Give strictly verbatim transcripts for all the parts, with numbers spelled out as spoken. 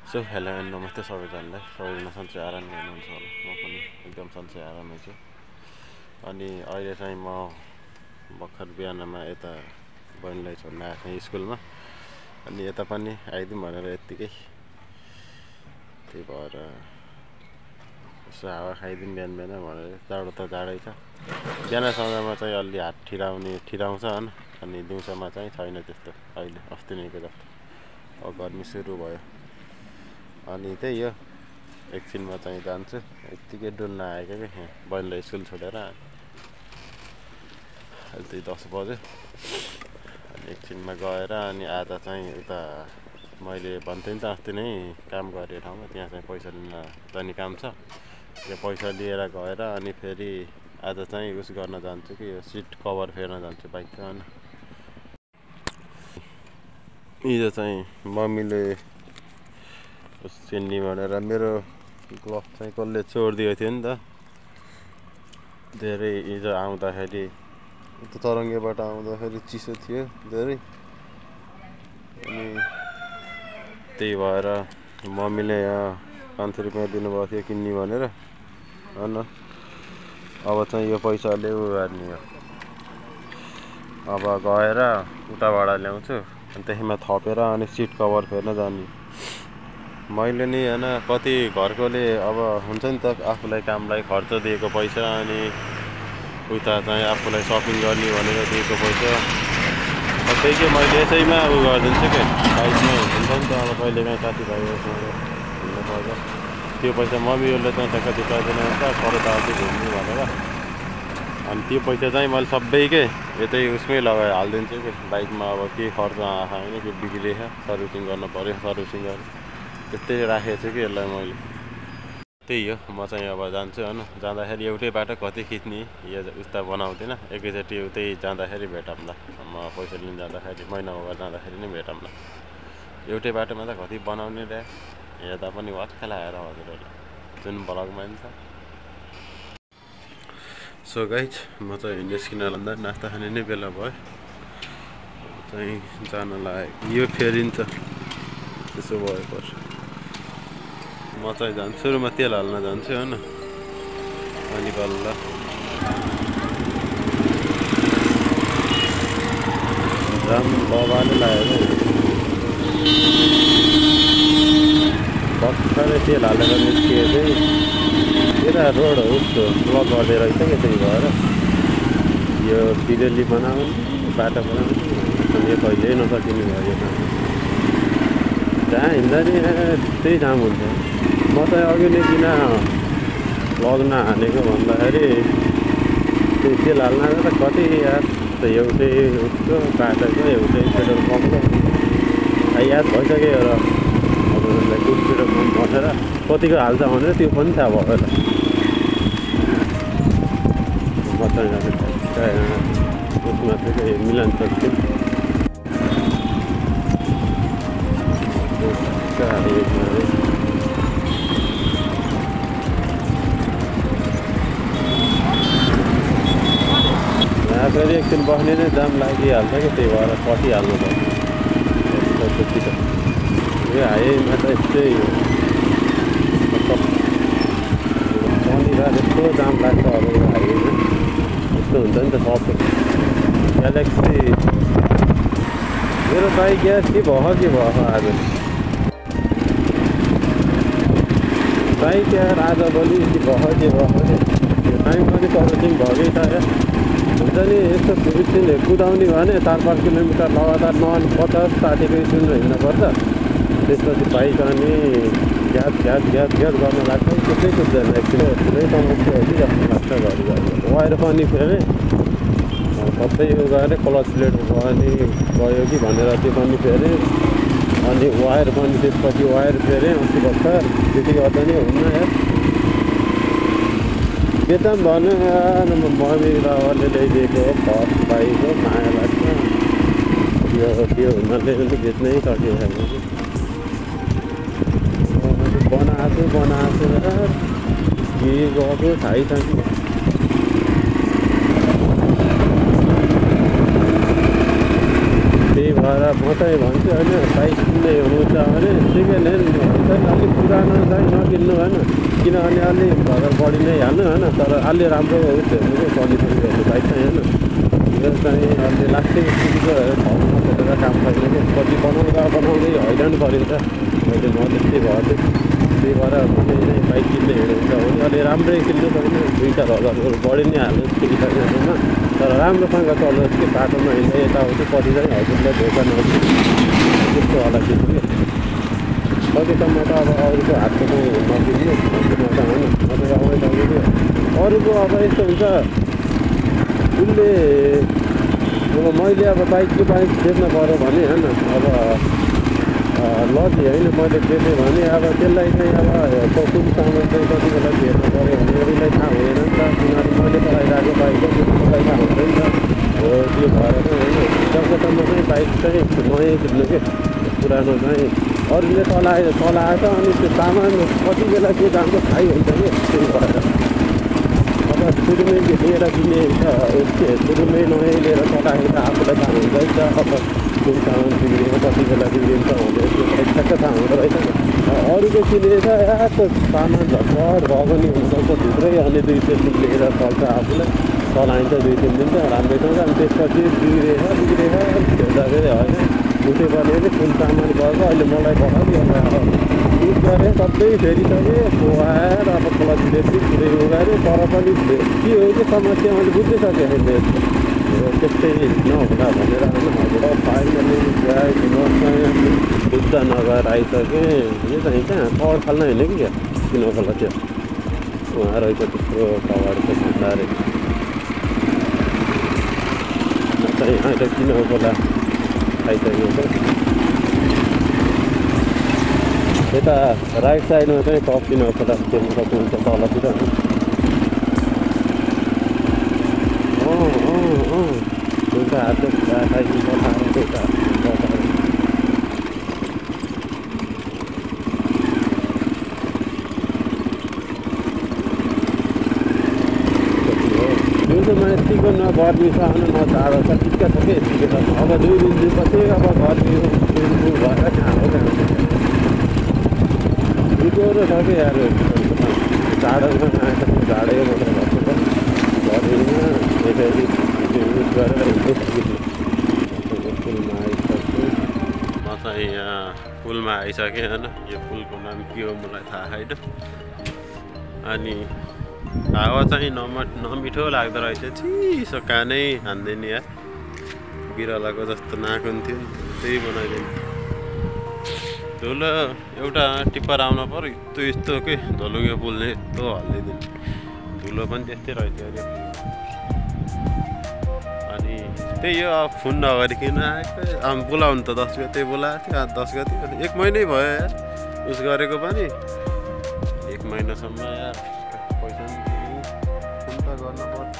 So hello and नमस्ते सबैजनालाई सबैजना सन्चै आरामै हुनुहुन्छ होला म पनि एकदम सन्चै आरामै छु अनि अहिले चाहिँ म भर्खर बिहानमा यता बहिनीलाई छोड्न आएको थिएँ स्कुलमा अनि यता पनि आइदिउँ भनेर यत्तिकै त्यही भएर यसो हावा खाइदिउँ बिहान बिहान भनेर जाडो त जाडै छ बिहान समयमा चाहिँ अलि हात ठिराउने ठिराउँछ होइन अनि दिउँसोमा चाहिँ छैन त्यस्तो अहिले अस्ति नैको जस्तो अब गर्मी सुरु भयो अनि त्यही हो एकछिनमा चाहिँ जान्छु यत्तिकै डुल्न आएको कि बहिनीलाई स्कुल छोडेर अहिले चाहिँ दस बज्यो अनि एकछिनमा गएर अनि आज चाहिँ उता मैले भन्थेँ नि त अस्ति नै काम गर्ने ठाउँमा त्यहाँ चाहिँ पैसा लिन जाने काम छ त्यो पैसा लिएर गएर अनि फेरि आज चाहिँ उस गर्न जान्छु कि यो सिट कभर फेर्न जान्छु बाइकको होइन हिजो चाहिँ मम्मीले चिन्नी भनेर मेरो ग्लभ चाहिँ कसले चोरिदिएको थियो नि त धेरै हिजो आउँदाखेरि तरङ्गेबाट आउँदाखेरि चिसो थियो धेरै अनि त्यही भएर मम्मीले यहाँ पाँच सौ रुपियाँ दिनुभएको थियो किन्ने भनेर होइन अब चाहिँ यो पैसाले उ गर्ने हो अब गएर उताबाट ल्याउँछु अनि त्यसमा थपेर अनि सिट कभर फेर्न जाने मैले नि होइन कति घरकोले अब हुन्छ नि त आफूलाई कामलाई खर्च दिएको पैसा अनि उता चाहिँ आफूलाई सपिङ गर्ने भनेर दिएको पैसा त्यही चाहिँ मैले यसैमा उ गरिदिन्छु कि साइडमा हुन्छ नि त अब कहिलेकाहीँ साथीभाइहरूसँग हिँड्नु पर्छ त्यो पैसा मम्मीहरूले चाहिँ कति पाइँदैन त परताति घुम्नु भनेर अनि त्यो पैसा चाहिँ मैले सबै के यतै उसमै लगाएर हालिदिन्छु कि बाइकमा अब के खर्च आएको होइन के बिग्रिएछ सर्भिसिङ गर्नु पऱ्यो सर्भिसिङ गर्नु त्यस्तै राखेको छु कि यसलाई मैले त्यही हो म चाहिँ अब जान्छु होइन जाँदाखेरि एउटै बाटो कति खिच्ने यो उस्ता बनाउँदिनँ एकैचोटि उतै जाँदाखेरि भेटौँला म पैसा लिन जाँदाखेरि महिनामा जाँदाखेरि नै भेटौँला एउटै बाटोमा त कति बनाउने रे हेर्दा पनि वाक्क लगाएर हजुरहरूले जुन ब्लगमा नि छ सो गाइज म चाहिँ निस्किन लाँदा नास्ता खाने नै बेला भयो चाहिँ जान लाग्यो यो फेरिन्छ त्यसो भएपछि म चाहिँ जान्छु सुरुमा तेल हाल्न जान्छु होइन अनि बल्ल जाम बबाले लाग्यो भर्खरै तेल हालेर निस्कियो चाहिँ यता रोड उसको ब्लक गर्दै रहेछ कि त्यही भएर यो बिरेली बनाउने बाटो बनाउने अनि यो कहिल्यै नसकिने भयो जहाँ हिँड्दा नि त्यही जाम हुन्छ म चाहिँ अघि नै किन लग्न हानेको भन्दाखेरि त्यो तेल हाल्न त कति याद त एउटै उसको बाटोको एउटै पेट्रोल पम्पको याद भइसक्यो र अब उसलाई कुन पेट्रोल पम्प भनेर कतिको हाल्छ भनेर त्यो पनि थाहा भयो होला म चाहिँ उसमा चाहिँ मिलान सक्छु यहाँ फेरि एकछिन बस्ने नै जाम लागिहाल्छ कि त्यही भएर पसिहाल्नु पर्छ यो हाइवेमा त यस्तै शनिबार यस्तो जाम लाग्छ अब यो हाइवेमा यस्तो हुन्छ नि त सबै ग्यालेक्सी मेरो बाइक ग्यास के भयो के भयो आज बाइक यार आज भोलि के भयो के भयो यो टाइम पनि सर्भिसिङ भएकै छ या हुन्छ नि यस्तो एकछिन कुदाउने भने चार पाँच किलोमिटर लगातार नन पचास साठीको स्पिडमा हिँड्नुपर्छ त्यसपछि बाइक अनि ग्यास ग्यास ग्यास ग्यास गर्न लाग्छ त्यसै कुद्दैन एकछिन ठुलै समस्या हो कि जस्तो लाग्छ घरि घरि वायर पनि फेरि सबै यो गएर क्लच प्लेट अनि गयो कि भनेर त्यो पनि फेरि अनि वायर पनि त्यसपछि वायर फेरि अस्ति भर्खर त्यति गर्दा नि हुन्न यार बेचौँ भन्नु मम्मी बाबाले ल्याइदिएको फर्स्ट बाइक हो माया लाग्छ यो त्यो हुनाले पनि बेच्नै सक्यो बनाएको बनाएको के गर्यो थाहै छ कि त्यही भएर भएर म चाहिँ भन्छु होइन बाइक किन्ने हुनुहुन्छ भने सेकेन्ड ह्यान्ड चाहिँ अलिक पुरानो चाहिँ नकिन्नु होइन किनभने अलि भर्खर बढी नै हाल्नु होइन तर अलि राम्रो उस हेर्नु क्या कन्डिसन हेर्नु बाइक चाहिँ होइन यो चाहिँ अलि लास्टिङ स्थितिको ठाउँमा खोजेर काम छैन क्या कति बनाउँदा बनाउँदै हैरान परिन्छ मैले म त्यस्तै भयो त्यही भएर मैले बाइक किन्ने हिँडेको भने अलि राम्रै किन्नु छैन दुई चार हजारहरू बढी नै हाल्नु ठिकठाकमा तर राम्रोसँग चलोस् कि बाटोमा हिँड्दा यताउति पछि चाहिँ हजुरलाई धोका नहोस् त्यस्तो होला किन्नु कि सकेसम्म त अब अरूको हातको चाहिँ नकिन्नु हजुरमा त होइन नत्र अब तपाईँको अरूको अब यस्तो हुन्छ उसले अब मैले अब बाइकको बाइक बेच्न पऱ्यो भने होइन अब लजी होइन मैले बेचेँ भने अब त्यसलाई चाहिँ अब कुन सामान चाहिँ कति बेला हेर्नु पऱ्यो भने उसलाई थाहा हुँदैन नि त किनभने मैले चलाइरहेको बाइक त मलाई थाहा हुँदैन नि त हो त्यो भएर चाहिँ होइन सकेसम्म चाहिँ बाइक चाहिँ नयाँ किन्नु के पुरानो चाहिँ अरूले चलाए चलाएछ अनि त्यो सामान कति बेला के जान्छ थाहै हुन्छ कि त्यही भएर अब सुरुमै लिएर किने छ के सुरुमै नयाँ लिएर चलाएको त आफूलाई थाहा हुन्छ नि त अब कुन सामान बिग्रिएको कति बेला बिग्रिन्छ भने त्यो ठ्याक्क थाहा हुँदो रहेछ नि अरूको किनेछ यस्तो सामान झट्पट भएको नि हुनसक्छ भित्रै अनि दुई तिन दिन लिएर चल्छ आफूलाई चलाइन्छ दुई तिन दिन त राम्रैसँग अनि त्यसपछि बिग्रेछ बिग्रेछ हेर्दाखेरि होइन उठे भने चाहिँ कुन सामान गएको अहिले मलाई पठाउँथ्यो युज गरेँ सबै फेरिसकेँ खुवाएर अब क्लच ब्रेक पुरै उगाएँ तर पनि के हो कि समस्या मैले बुझ्नै सकेँ अहिले त्यस्तै नहुँदा भनेर होइन हजुर फाइनली बुझ्द नगएर आइसकेँ यो चाहिँ कहाँ कवर फाल्न होइन कि क्या किन खोला त्यो उहाँ रहेछ त्यस्तो कवर चाहिँ खाँदा चाहिँ अहिले किन खोला आइसकेको छ यता राइट साइडमा चाहिँ टप किन खोला देख्नु सक्नुहुन्छ तलतिर अँ अँ अँ एउटा हातले साइकल पठाएर एउटा पठाएर जुन चाहिँ माने चिकनमा गर्मी छ होइन न जाडो छ टिक्का छ कि यतिकै छ अब दुई दिन दिनपछि अब गर्मी भएर कहाँ हो कहाँ बिग्रो छ कि यार जाडोमा आएपछि जाडै मात्रै भएको छ गर्मीमा यसरी युज गरेर पुलमा आइसक्छु म चाहिँ यहाँ पुलमा आइसकेँ होइन यो पुलको नाम के हो मलाई थाहा छैन अनि हावा चाहिँ नम नमिठो लाग्दो रहेछ चिसो कानै हान्दैन यार बिरालाको जस्तो नाकुन्थ्यो त्यही बनाइदिनु धुलो एउटा टिप्पर आउन पऱ्यो यस्तो यस्तो के धुलुङ्गे पुल्ने यस्तो हालिदिनु धुलो पनि त्यस्तै रहेछ अरे अनि त्यही हो अब फोन नगरिकन आएको आम बोलाउनु त दस गते बोलाएको थियो दस गते अनि एक महिनै भयो यार उस गरेको पनि एक महिनासम्म यार पैसा फोन त गर्न पर्छ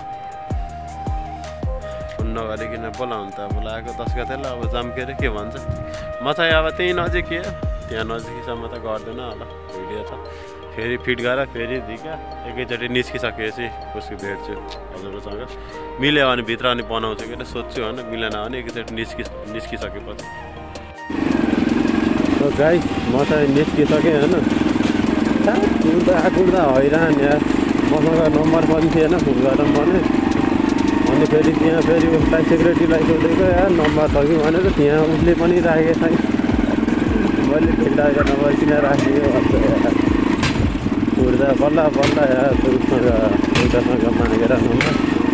फोन नगरिकन बोलाउनु त बोलाएको दस गतेलाई अब जाम के अरे के भन्छ म चाहिँ अब त्यही नजिक त्यहाँ नजिकसम्म त गर्दैन होला भिडियो त फेरि फिट गरेर फेरि दिका एकैचोटि निस्किसकेपछि उसको भेट्छु हजुरसँग मिल्यो भने भित्र अनि बनाउँछु कि सोध्छु होइन मिलेन भने एकैचोटि निस्कि निस्किसकेपछि गाई म चाहिँ निस्किसकेँ होइन कुद्दा कुद्दा हैरान यार मसँग नम्बर पनि थिएन फोन गरेर भने अनि फेरि त्यहाँ फेरि उसलाई सेक्युरिटीलाई सोधेको यार नम्बर छ कि भनेर त्यहाँ उसले पनि राखेको छैन मैले ठिकठाक नम्बर किन राखेको भन्छ यार कुर्दा बल्ल बल्ल यार उससँग एउटासँग मागेर नम्बर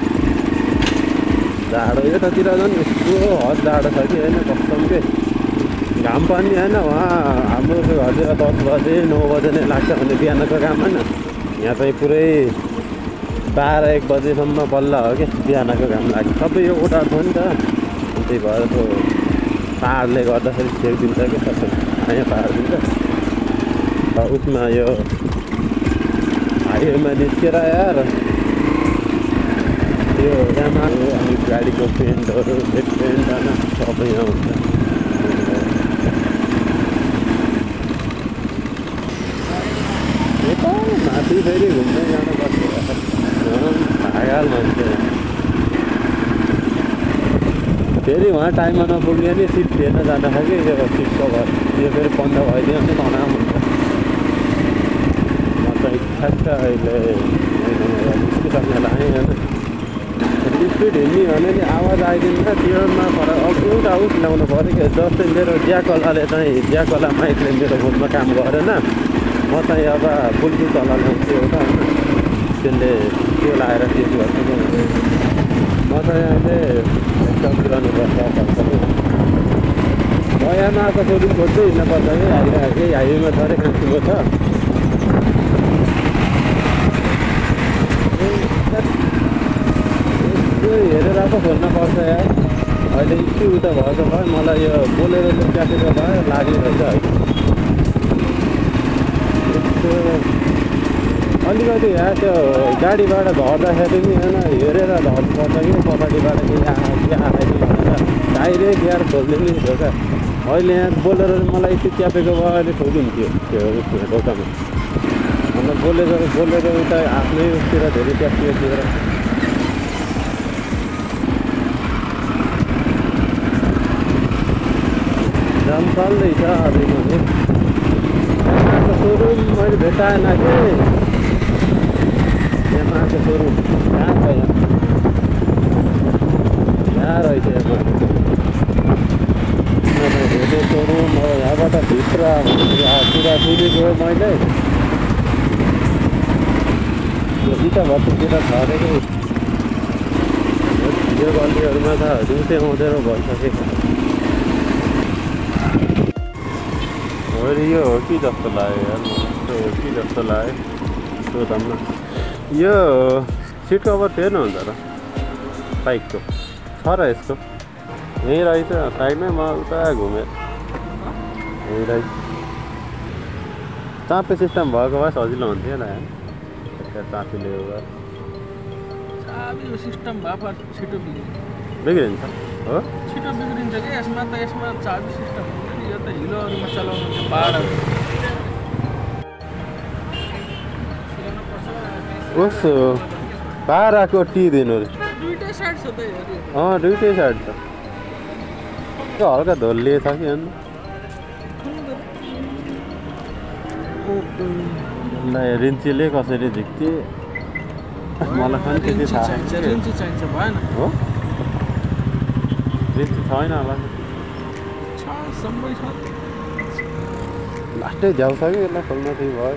जाडो यतातिर झन् यस्तो हद जाडो छ कि होइन कस्तम के घाम पनि होइन उहाँ हाम्रो घरतिर दस बजे नौ बजे नै लाग्छ भने बिहानको काम होइन यहाँ चाहिँ पुरै बाह्र एक बजेसम्म बल्ल हो कि बिहानको घाम लाग्छ सबै यो उठाएको छ नि त त्यही भएर त्यो पाहाडले गर्दाखेरि सेकिदिन्छ कि सबै यहाँ पारिदिन्छ उसमा यो हाइवेमा निस्केर यार यो यामाहरू अनि गाडीको पेन्टहरू हेड पेन्ट होइन सबै यहाँ हुन्छ यता माथि फेरि घुम्दै जानुपर्छ भागाल मान्छे फेरि उहाँ टाइममा नपुग्यो भने सिट फेर्न जाँदाखेरि यो सिट कभर यो फेरि बन्द भइदियो भने तनाव हुन्छ। म चाहिँ ठ्याक्क अहिले स्कुटरमा लाएँ होइन स्पिड हिँड्ने भने नि आवाज आइदिन्छ त्योमा फरक। अब एउटा उस ल्याउनु पऱ्यो कि जस्तै मेरो ज्याकलाले चाहिँ ज्याकला माइकले मेरो फोनमा काम गरेन, म चाहिँ अब ब्लुटुथ वाला ल्याउँछु एउटा होइन त्यसले त्यो लाएर चेक गर्छु। म चाहिँ अहिले एकदम पुरानो पर्छ नयाँमा आएको सोरुम खोज्दै हिँड्न पर्छ कि हाइवे यही हाइवेमा झरे खान्छु छ। यो हेरेर पो खोल्न पर्छ यार। अहिले इस्यु उता भएको भए मलाई यो बोलेरोले क्यासेको भए लाग्ने रहेछ है। यस्तो अलिकति यहाँ त्यो गाडीबाट झर्दाखेरि नि होइन हेरेर झर्नुपर्छ कि पछाडिबाट के के आएछ भनेर डाइरेक्ट यार खोलिदिनु थियो क्या। अहिले यहाँ बोलेर मलाई यति च्यापेको भए अहिले खोलिदिन्थ्यो त्यो उसको ढोकामा। अन्त बोलेर बोलेर उता आफ्नै उसतिर धेरै ट्याक्सीतिर जाम चल्दैछ अलिकति। यहाँको सोरुम मैले भेटाएन कि यहाँको सोरुम कहाँ छ यहाँ यहाँ रहेछ भेटे सोरुम। अब यहाँबाट भित्र पुरा सुनेको मैले यो इटा भत्तीतिर झरेको यो गल्लीहरूमा त दिउँसै आउँदैन भइसकेको। यो हो कि जस्तो लाग्यो यार मलाई हो कि जस्तो लाग्यो सोधौँ न। यो सिट कभर फेर्नु हुन्छ र बाइकको छ र यसको यहीँ रहेछ साइडमै। म उता घुमेँ यहीँ रहेछ। चापे सिस्टम भएको भए सजिलो हुन्थ्यो नि यहाँ चापीले सिस्टम भए छिटो बिग्रिन्छ हो छिटो बिग्रिन्छ कि यसमा त यसमा चाबी सिस्टम यो त हिलोहरूमा चलाउनु हुन्छ पहाडहरू। ओस पाराको टी दिनु रे दुईटै साइड छ त अँ दुईटै साइड छ। त्यो हल्का धोलिए छ कि अन्त रिन्चीले कसरी झिक्थे मलाई पनि त्यति थाहा रिन्ची चाहिन्छ भएन हो रिन्ची छैन होला लास्टै झ्याउ छ कि यसलाई खोल्न चाहिँ भयो।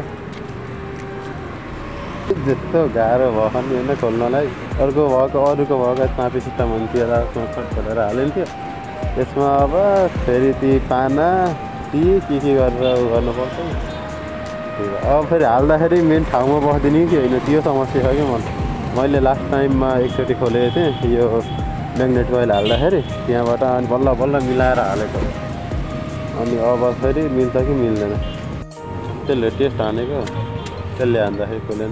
त्यस्तो गाह्रो भयो नि होइन खोल्नलाई। अर्को भएको अरूको भएको चापी सिस्टम हुन्थ्यो र सोचसोच खोलेर हालिन्थ्यो। यसमा अब फेरि ती पाना ती के के गरेर गर्नुपर्छ। अब फेरि हाल्दाखेरि मेन ठाउँमा बस्दिने कि होइन त्यो समस्या छ कि मलाई। मैले लास्ट टाइममा एकचोटि खोलेको थिएँ यो म्याग्नेट कोइल हाल्दाखेरि त्यहाँबाट अनि बल्ल बल्ल मिलाएर हालेको। अनि अब फेरि मिल्छ कि मिल्दैन त्यसले टेस्ट हानेको त्यसले हान्दाखेरि खोलेन।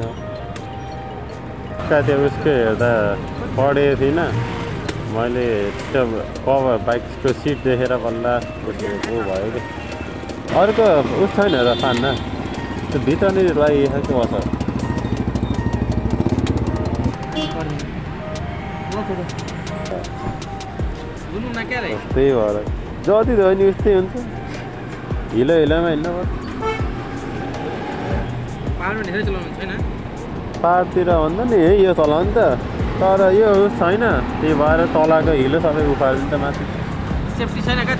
त्यो उसको हेर्दा पढेको थिइनँ मैले त्यो कभर बाइकको सिट देखेर बल्ल उसको भयो कि अर्को उस छैन र पान्ना त्यो भित्र नै लगाइएको बस त्यही भएर जति धो नि उस्तै हुन्छ। हिलो हिलोमा हिँड्नु पाहाडतिर भन्दा नि यही यो चलाउने त तर यो छैन त्यही भएर तलको हिलो सबै उफाल्छ माथि। सेफ्टी छैन क्या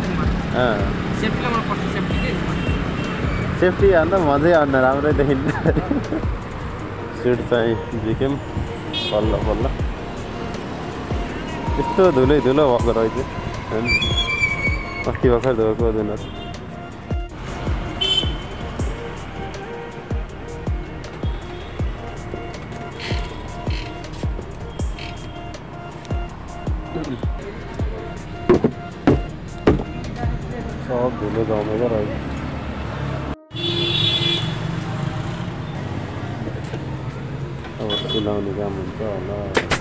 सेफ्टी अन्त मजै आउन राम्रै देखिन्छ। सिट चाहिँ झिक्यौँ बल्ल बल्ल यस्तो धुलै धुलो भएको रहेछ अस्ति भर्खर धोएको दिन। सब धुलो जमेको रहेछ। अब सिलाउने काम हुन्छ होला।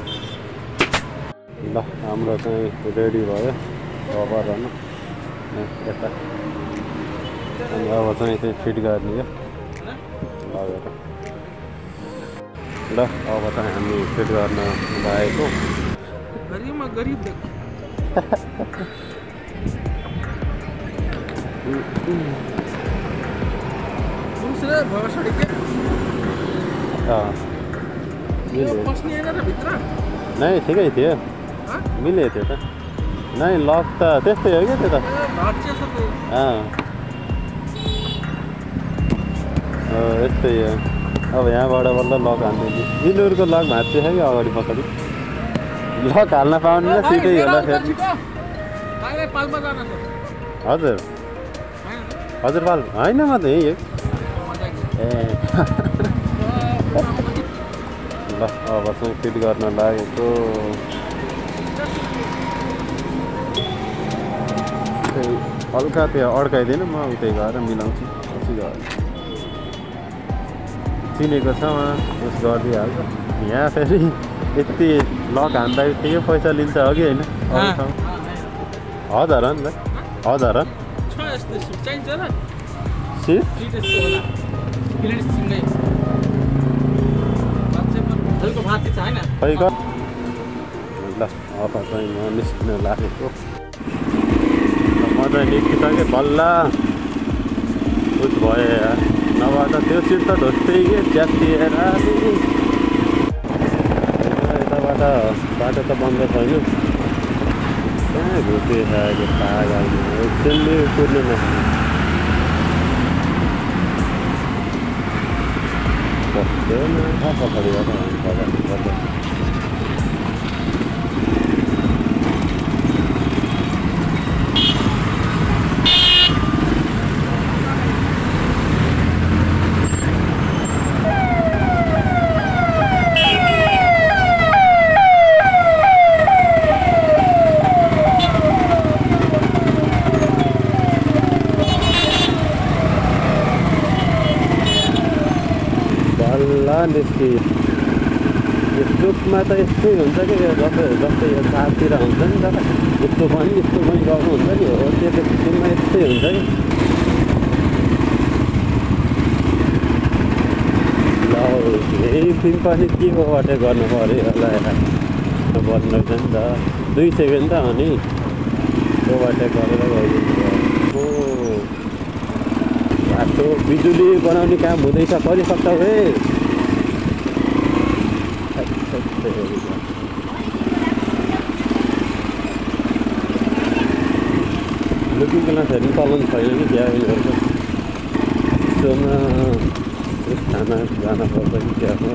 ल हाम्रो चाहिँ रेडी भयो कभर होइन यता अनि अब चाहिँ चाहिँ फिट गर्ने हो लगेर। ल अब चाहिँ हामी फिट गर्न लागेको दूसरे भरोसा के अँ यो पस्ने हैन र भित्र नै ठिकै थियो ह मिले थियो त नै लक त त्यस्तै हो क्या त्यो त भाट्छ छ त्यो अँ यस्तै हो अब यहाँबाट बल्ल लक हाल्नु यिनीहरूको लक भाँच्यो है अगाडि पछाडि लक हाल्न पाउने र सिधै होला फेरि बाहिर पाल्पा जान छ हजुर हजुर पाल होइन म त यहीँ ए ल अब चाहिँ फिट गर्न लागेको हल्का त्यो अड्काइदिनु म उतै गएर मिलाउँछु पछि गएर चिनेको छ उहाँ उस गरिदिइहाल्छ यहाँ फेरि यति लक हान्दा ठिकै पैसा लिन्छ अघि होइन अरू ठाउँ हजार हो नि त हजार छ यस्तो सिट चाहिन्छ र सिट सिट यस्तो होला प्लेट सिँगै हल्को भात छ हैन खै ग ल अब चाहिँ म निस्किन लागेको म चाहिँ निस्किसकेँ बल्ल उस भयो यार नभए त त्यो सिट त ढोस्दै के च्यातिएर यताबाट बाटो त बन्द छैन कहाँ घुसिरहेको पागल एकछिनले कुद्नु न बस्दैन पछाडिबाट गर्दा निस्कि यस्तोमा त यस्तै हुन्छ कि जस्तै जस्तै यो चारतिर हुन्छ नि त यस्तो पनि यस्तो पनि गर्नुहुन्छ नि हो त्यो त्यसमा यस्तै हुन्छ कि ल यही फिल्म पनि के को बाटो गर्नु पऱ्यो होला बन्द रहेछ नि त दुई सेकेन्ड त अनि त्यो बाटो गरेर गइदिन्छ हो बाटो बिजुली बनाउने काम हुँदैछ गरिसक्छ हे लुकिङ ग्लासहरू चलन छैन कि क्या उनीहरूको त्यसोमा खाना जानुपर्छ कि क्या हो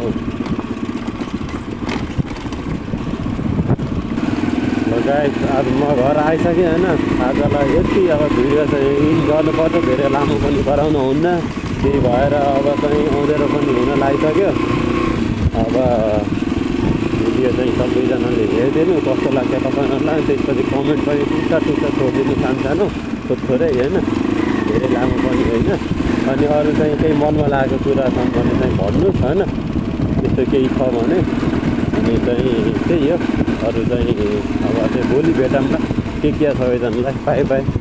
गाइस आज म घर आइसकेँ होइन आजलाई यति अब भिडियो चाहिँ इन गर्नुपर्छ धेरै लामो पनि गराउनु हुन्न त्यही भएर अब चाहिँ अँधेरो पनि हुन लागिसक्यो अब भिडियो चाहिँ सबैजनाले हेरिदिनु कस्तो लाग्छ तपाईँहरूलाई त्यसपछि कमेन्ट पनि टुक्का टुक्का छोडिदिनु सानो सानो थोरै होइन धेरै लामो पनि होइन अनि अरू चाहिँ केही मनमा लागेको कुरा छन् भने चाहिँ भन्नुहोस् होइन त्यस्तो केही छ भने अनि चाहिँ त्यही हो अरू चाहिँ अब चाहिँ भोलि भेटौँला के के सबैजनालाई बाई बाई।